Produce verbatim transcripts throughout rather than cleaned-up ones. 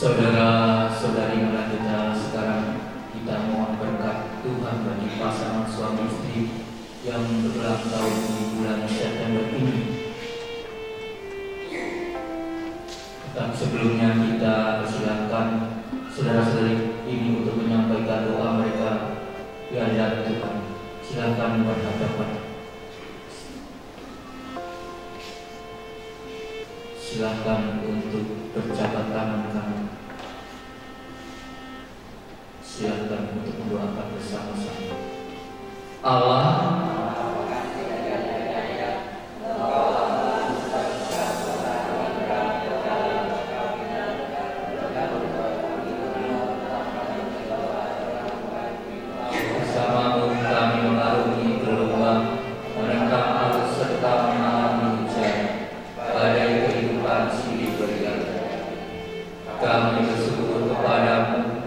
Saudara-saudari mulia kita, sekarang kita mohon berkat Tuhan bagi pasangan suami istri yang berulang tahun di bulan September ini. Dan sebelumnya kita persilakan saudara-saudari ini untuk menyampaikan doa mereka di hadapan Tuhan. Silakan berhadapan. Silakan untuk berjabat tangan kanan. Silakan untuk mendoakan bersama-sama. Allah, bersamamu kami mengarungi gelombang, menentang arus serta mengalami hujan, badai kehidupan silih berganti. Kami bersyukur kepadamu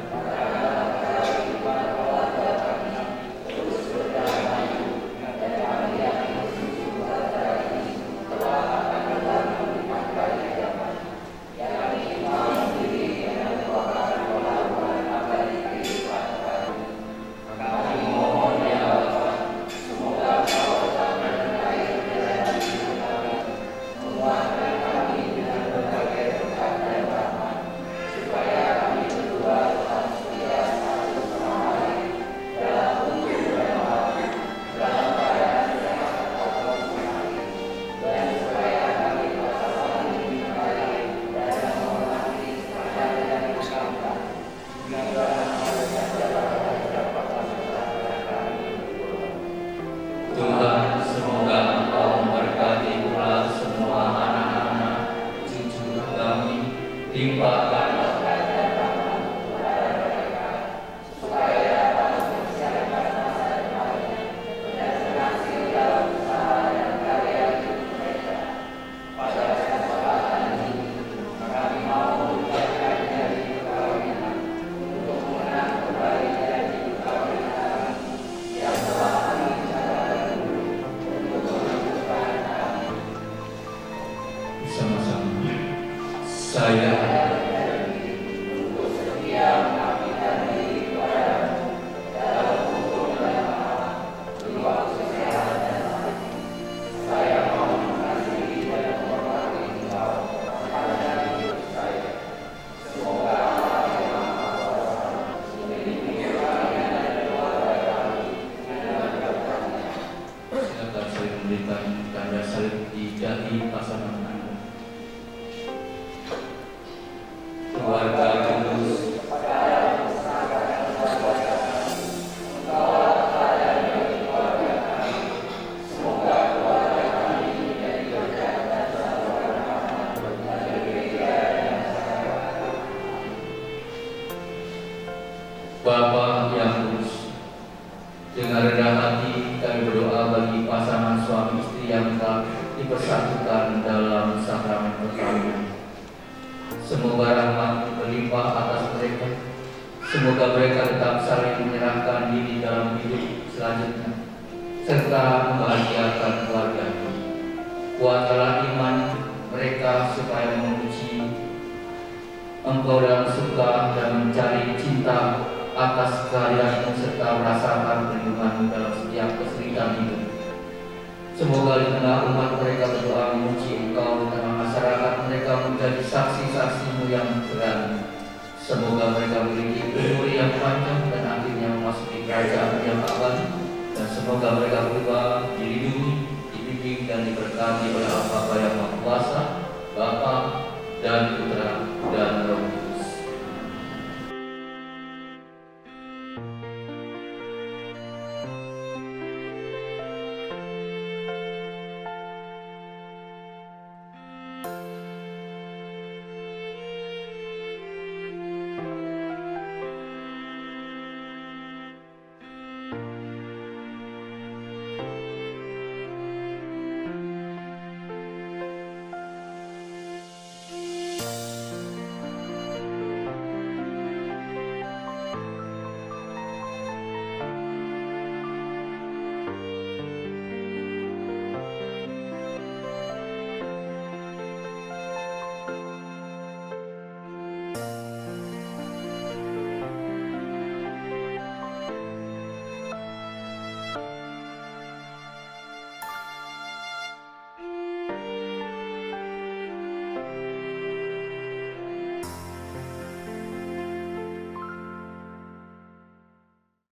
Bapa yang kudus, dengan rendah hati kami berdoa bagi pasangan suami istri yang telah dipersatukan dalam sakramen perkawinan. Semoga rahmat berlimpah atas mereka. Semoga mereka tetap saling menyerahkan diri dalam hidup selanjutnya, serta membahagiakan keluarganya. Kuatkanlah iman mereka supaya memuji Engkau dalam suka dan mencari cinta atas kehadiranmu serta merasakan perlindunganmu dalam setiap kesulitan hidup. Semoga di tengah umat mereka berdoa memuji Engkau, di tengah masyarakat mereka menjadi saksi-saksimu yang berani. Semoga mereka memiliki umur yang panjang dan akhirnya memasuki kerajaan yang abadi. Dan semoga mereka berubah, dilindungi, dibimbing dan diberkati oleh Allah Yang Maha Kuasa, Bapa dan Putra dan Roh